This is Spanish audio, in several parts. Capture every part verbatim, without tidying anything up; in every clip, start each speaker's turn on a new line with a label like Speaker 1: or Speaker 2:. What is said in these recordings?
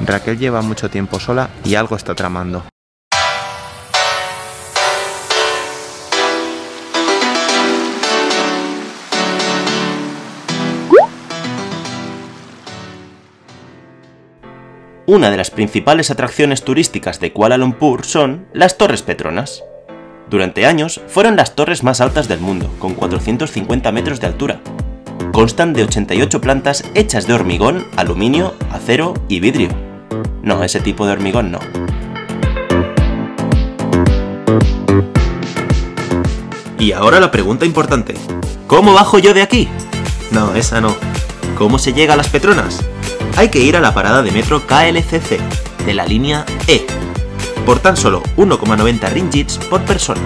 Speaker 1: Raquel lleva mucho tiempo sola y algo está tramando.
Speaker 2: Una de las principales atracciones turísticas de Kuala Lumpur son las Torres Petronas. Durante años fueron las torres más altas del mundo, con cuatrocientos cincuenta metros de altura. Constan de ochenta y ocho plantas hechas de hormigón, aluminio, acero y vidrio. No, ese tipo de hormigón no. Y ahora la pregunta importante. ¿Cómo bajo yo de aquí? No, esa no. ¿Cómo se llega a las Petronas? Hay que ir a la parada de metro K L C C, de la línea E, por tan solo uno coma noventa ringgits por persona.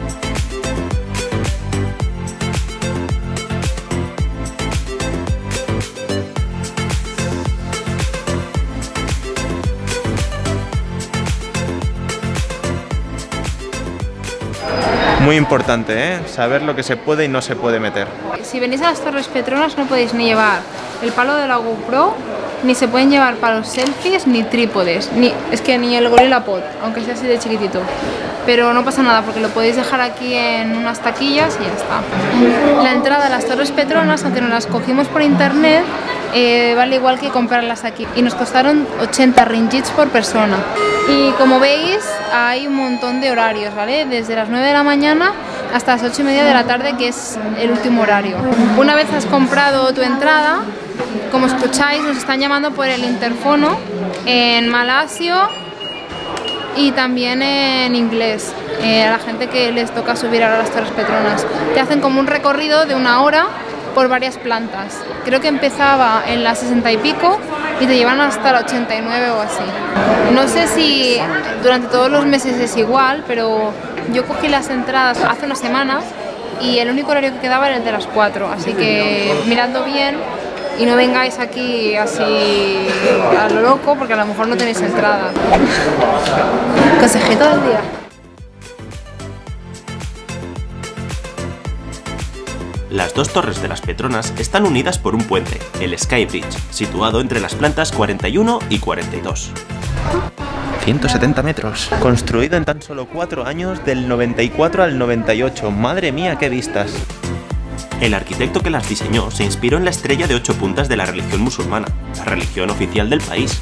Speaker 1: Muy importante, ¿eh? Saber lo que se puede y no se puede meter.
Speaker 3: Si venís a las Torres Petronas no podéis ni llevar el palo de la GoPro, ni se pueden llevar palos selfies, ni trípodes, ni, es que ni el Gorilla Pod, aunque sea así de chiquitito. Pero no pasa nada porque lo podéis dejar aquí en unas taquillas y ya está. La entrada a las Torres Petronas, aunque nos las cogimos por internet, eh, vale igual que comprarlas aquí. Y nos costaron ochenta ringgits por persona. Y como veis, hay un montón de horarios, ¿vale? Desde las nueve de la mañana hasta las ocho y media de la tarde, que es el último horario. Una vez has comprado tu entrada, como escucháis, nos están llamando por el interfono en malasio y también en inglés, eh, a la gente que les toca subir ahora a las Torres Petronas. Te hacen como un recorrido de una hora por varias plantas. Creo que empezaba en la sesenta y pico y te llevan hasta la ochenta y nueve o así. No sé si durante todos los meses es igual, pero yo cogí las entradas hace unas semanas y el único horario que quedaba era el de las cuatro, así que miradlo bien y no vengáis aquí así a lo loco porque a lo mejor no tenéis entrada. Consejito del día.
Speaker 2: Las dos torres de las Petronas están unidas por un puente, el Sky Bridge, situado entre las plantas cuarenta y uno y cuarenta y dos.
Speaker 1: ciento setenta metros. Construido en tan solo cuatro años, del noventa y cuatro al noventa y ocho. Madre mía, qué vistas.
Speaker 2: El arquitecto que las diseñó se inspiró en la estrella de ocho puntas de la religión musulmana, la religión oficial del país.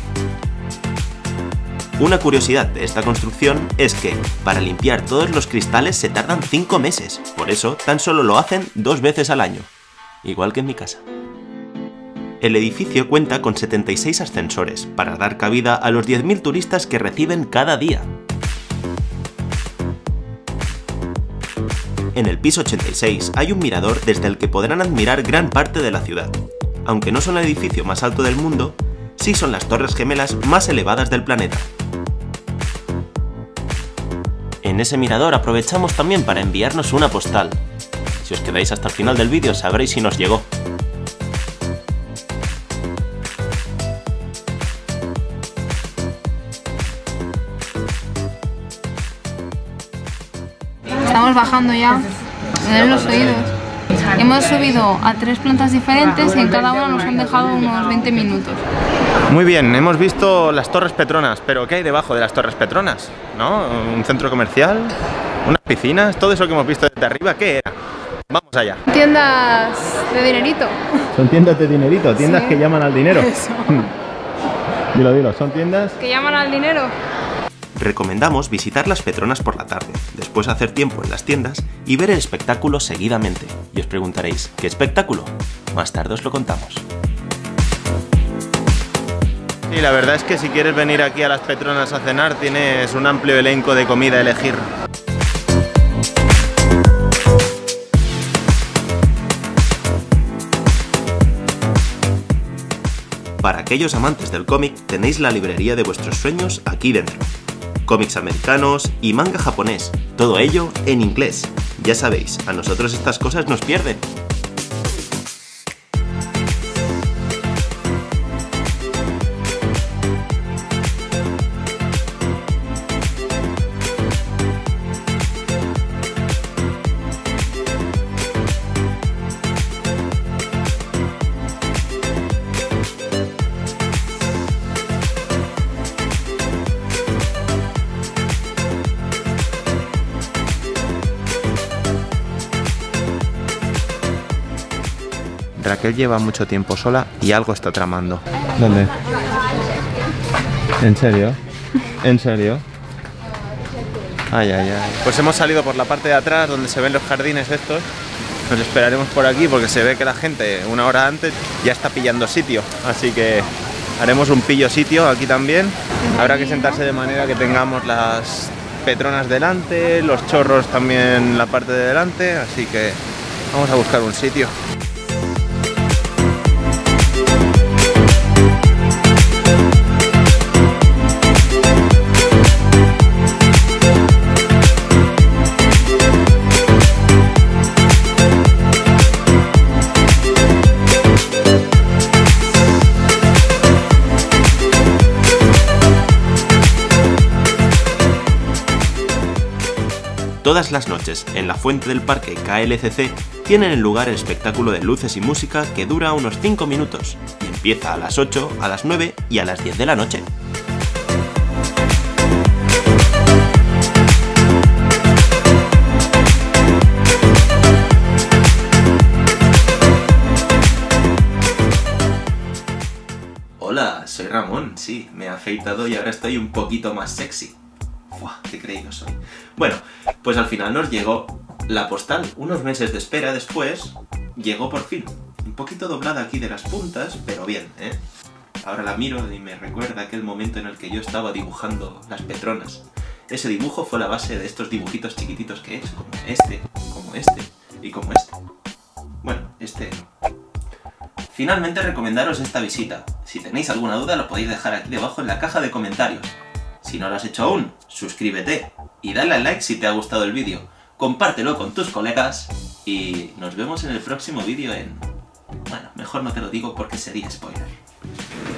Speaker 2: Una curiosidad de esta construcción es que, para limpiar todos los cristales se tardan cinco meses, por eso tan solo lo hacen dos veces al año, igual que en mi casa. El edificio cuenta con setenta y seis ascensores, para dar cabida a los diez mil turistas que reciben cada día. En el piso ochenta y seis hay un mirador desde el que podrán admirar gran parte de la ciudad. Aunque no son el edificio más alto del mundo, sí son las torres gemelas más elevadas del planeta. En ese mirador aprovechamos también para enviarnos una postal. Si os quedáis hasta el final del vídeo sabréis si nos llegó.
Speaker 3: Estamos bajando ya, me duelen los oídos. Hemos subido a tres plantas diferentes y en cada una nos han dejado unos veinte minutos.
Speaker 1: Muy bien, hemos visto las Torres Petronas, pero ¿qué hay debajo de las Torres Petronas? ¿No? ¿Un centro comercial? ¿Unas piscinas? Todo eso que hemos visto desde arriba, ¿qué era? Vamos allá.
Speaker 3: Tiendas de dinerito.
Speaker 1: Son tiendas de dinerito, tiendas
Speaker 3: Sí.
Speaker 1: que llaman al dinero.
Speaker 3: Eso.
Speaker 1: Dilo, dilo, son tiendas...
Speaker 3: Que llaman al dinero.
Speaker 2: Recomendamos visitar las Petronas por la tarde, después hacer tiempo en las tiendas y ver el espectáculo seguidamente. Y os preguntaréis, ¿qué espectáculo? Más tarde os lo contamos.
Speaker 1: Sí, la verdad es que si quieres venir aquí a las Petronas a cenar, tienes un amplio elenco de comida a elegir.
Speaker 2: Para aquellos amantes del cómic, tenéis la librería de vuestros sueños aquí dentro. Cómics americanos y manga japonés, todo ello en inglés. Ya sabéis, a nosotros estas cosas nos pierden.
Speaker 1: Raquel lleva mucho tiempo sola y algo está tramando. ¿Dónde? ¿En serio? ¿En serio? Ay, ay, ay. Pues hemos salido por la parte de atrás donde se ven los jardines estos. Nos esperaremos por aquí porque se ve que la gente una hora antes ya está pillando sitio. Así que haremos un pillo sitio aquí también. Habrá que sentarse de manera que tengamos las Petronas delante, los chorros también en la parte de delante. Así que vamos a buscar un sitio.
Speaker 2: Todas las noches, en la fuente del parque K L C C, tienen en lugar el espectáculo de luces y música que dura unos cinco minutos y empieza a las ocho, a las nueve y a las diez de la noche. Hola, soy Ramón, sí, me he afeitado y ahora estoy un poquito más sexy. ¡Buah, qué creído soy! Bueno, pues al final nos llegó la postal. Unos meses de espera después, llegó por fin. Un poquito doblada aquí de las puntas, pero bien, ¿eh? Ahora la miro y me recuerda aquel momento en el que yo estaba dibujando las Petronas. Ese dibujo fue la base de estos dibujitos chiquititos que he hecho, como este, como este y como este. Bueno, este no. Finalmente recomendaros esta visita. Si tenéis alguna duda lo podéis dejar aquí debajo en la caja de comentarios. Si no lo has hecho aún, suscríbete y dale al like si te ha gustado el vídeo, compártelo con tus colegas y nos vemos en el próximo vídeo en... Bueno, mejor no te lo digo porque sería spoiler.